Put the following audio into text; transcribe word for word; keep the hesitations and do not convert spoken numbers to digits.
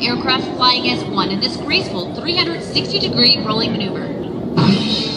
aircraft flying as one in this graceful three hundred sixty degree rolling maneuver.